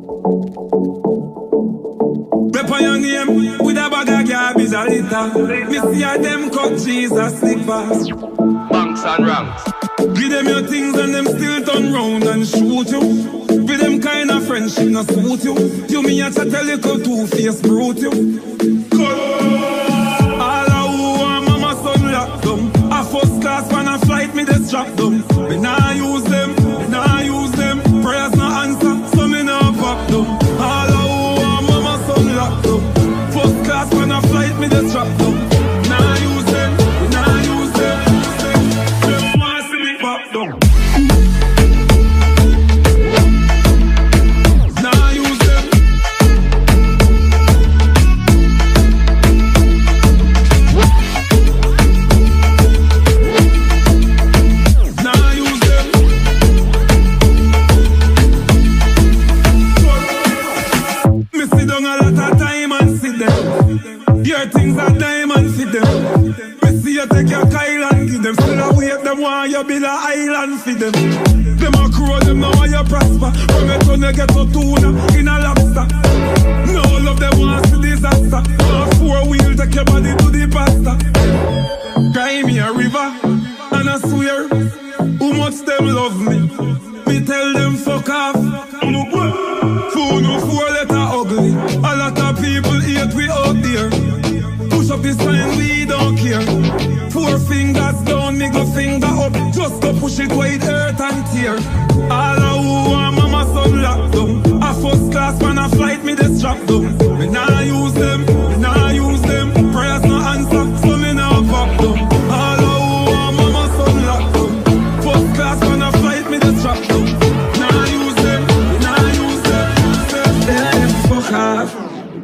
Rep on your name with a bag of garbage a litter. Me see a them cut Jesus slippers. Banks and ranks. Give them your things and them still turn round and shoot you. With them kind of friendship not suit you. You me a chat a little two-faced brute you. All of who are mama son locked them. A first class when a flight me they strap them. Me nah use them, me nah use them. Prayers no answer, so me nah pop them. All of who are mama son locked them. First class when a flight me they strap them. Nah use them, me nah use them. Them want see me pop them. Things are diamond for them. We see you take your Kyle and give them. Still a wait them want you build a island for them. Them a crow them now while you prosper. From it when you get to tuna in a lobster. No love them want see disaster. No four-wheel take your body to the pasta. Cry me a river and I swear who much them love me. Me tell them fuck off. Fool no four-letter ugly. A lot of people hate we out there. Push up this sign, we don't care. Four fingers down, middle finger up. Just to push it wide, earth and tear. All of who are mama son locked down. A first class when a flight me they strap down. Me nah use them, me nah use them. Prayers no answer, so me nah pop them. All of who are mama son locked down. First class when a flight me they strap down. Nah use them, me nah use them. Them fuck off.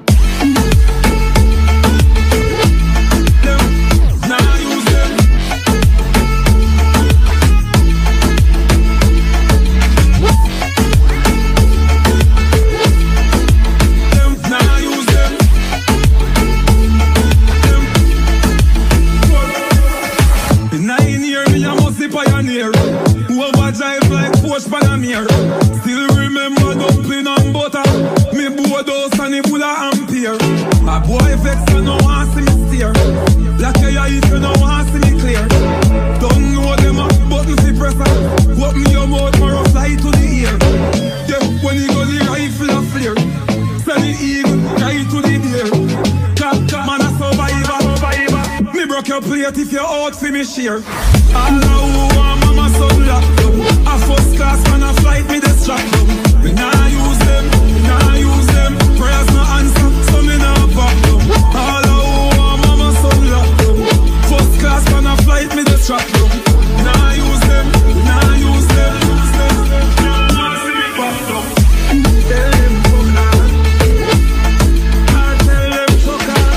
Still remember dumpling and butter. Me bodos and the full of ampere. A boy vex and no want see me steer. Like a if you no want see me clear. Don't know them a button fi pressure. Open your mouth more fly to the ear. Yeah, when you go the rifle a flare. Send the eagle right to the deer. Cap man a survivor. Me broke your plate if you're out fi me share. All of who want mama son locked up. A first class when a flight me they strap them. Me nah use them, me nah use them. Prayers no answer, so me nah pop them. All of who want mama son locked them. First class when a flight me they strap them. Nah use them, me nah use them. Nah see me pop them. Tell them fuck off. I tell them fuck off.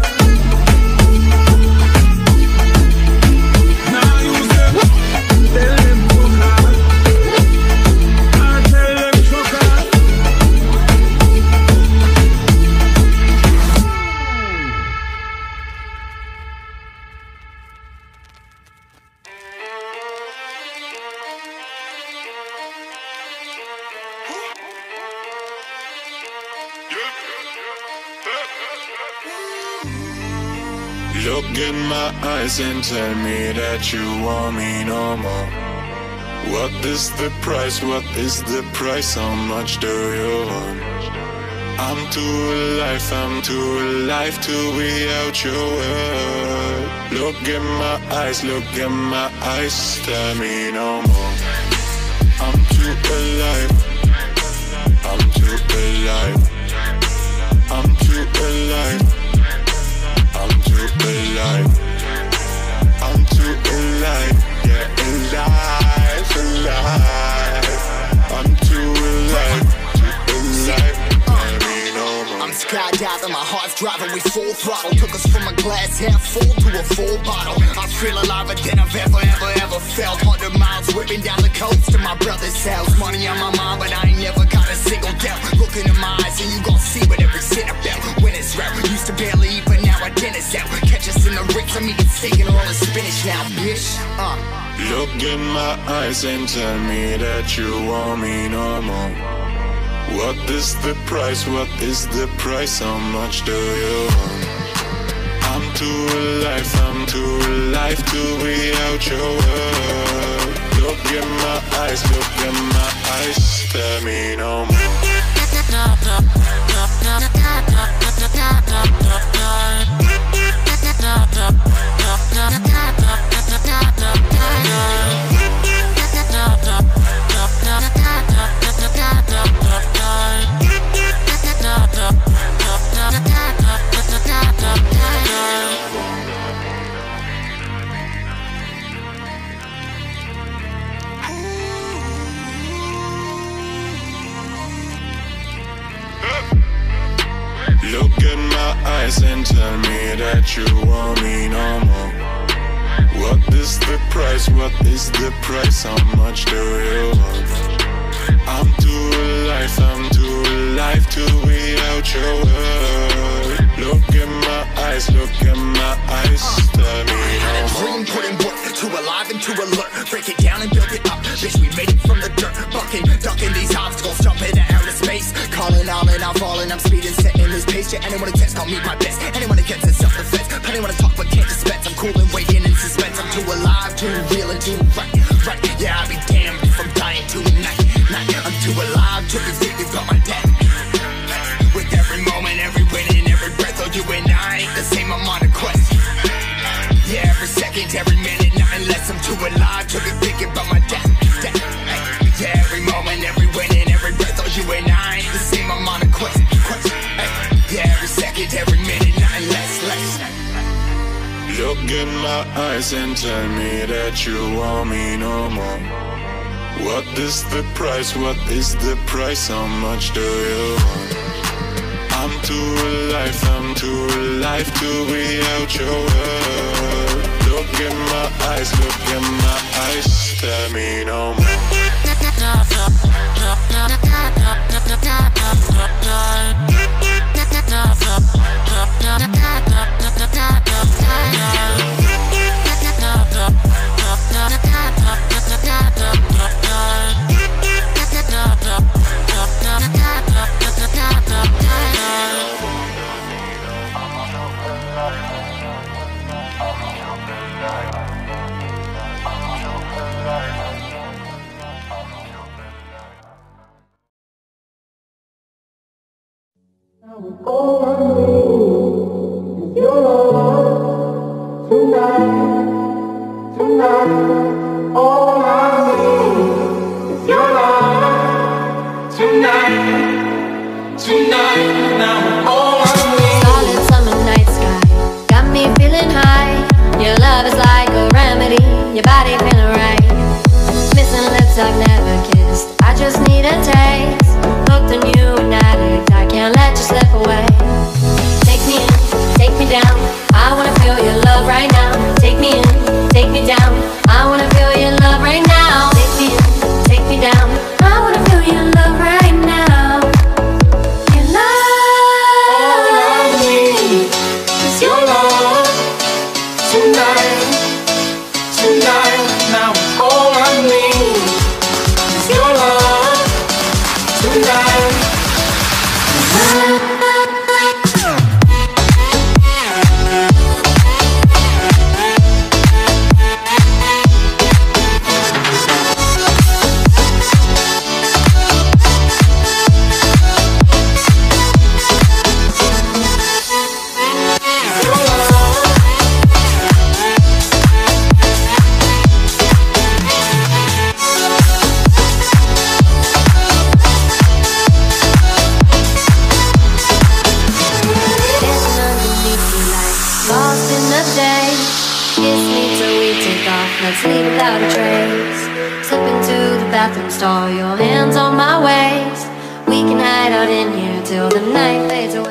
Nah use them. Tell them fuck off. I tell them fuck off. Look in my eyes and tell me that you want me no more. What is the price? What is the price? How much do you want? I'm too alive to be out your word. Look in my eyes, tell me no more. I'm too alive, I'm too alive, I'm too alive, I'm too alive, I'm too alive, yeah, alive, I'm too alive, tell me no more. I'm skydiving, my heart's driving, we full throttle. Took us from a glass half full to a full bottle. I feel alive than I've ever felt. 100 miles whipping down the coast to my brother's house. Money on my mind, but I ain't never got a single doubt. Look into my eyes and you gon' see what every cent about. When it's rap, used to barely eat, but now our dinner's out. Catch us in the Ritz, I'm eating steak and rolling spinach now, bitch. Look in my eyes and tell me that you want me no more. What is the price? What is the price? How much do you want? I'm too alive to be out your world. Look in my eyes, tell me no more. Look in my eyes and tell me that you want me no more. What is the price? What is the price? How much do you want? I'm too alive to be out your world. Look in my eyes, tell me no more. Dream putting work too alive and too alert. Break it down and build it up. Bitch, we made it from the dirt. Bucking, ducking these obstacles, jumping to outer space. Calling all and I'm falling, I'm speeding, setting this pace. Yeah, anyone who tests, I'll meet my best. Anyone against it, self-defense. Plenty wanna talk but can't dispense. I'm cool and waiting in suspense. I'm too alive, too real and too right. Yeah, I'll be damned if I'm dying tonight. I'm too alive to be thinking about my death. With every moment, every winning, every breath, oh, you and I ain't the same, I'm on a quest. Yeah, every second, every minute, nothing less. I'm too alive to be thinking about my death. Yeah, every moment, every winning, every breath, oh, you and I ain't the same, I'm on a quest. Yeah, every second, every minute, nothing less. Look in my eyes and tell me that you want me no more. What is the price? What is the price? How much do you want? I'm too alive to be out your world. Look in my eyes, tell me no more. All I need is your love tonight. All I need is your love tonight. Now all I need. Solid summer night sky got me feeling high. Your love is like a remedy. Your body feeling right. Missing lips I've never kissed. I just need a taste. Hooked on you and addict. I can't let you slip away. Take me in, take me down. I wanna feel your love right now. Take me in, take me down. I wanna feel your love right now. Take me in, take me down. I wanna feel your love right now. Your love. All I need is your love tonight. Now all I need is your love tonight. Let's leave without a trace. Slip into the bathroom stall, your hands on my waist. We can hide out in here till the night fades away.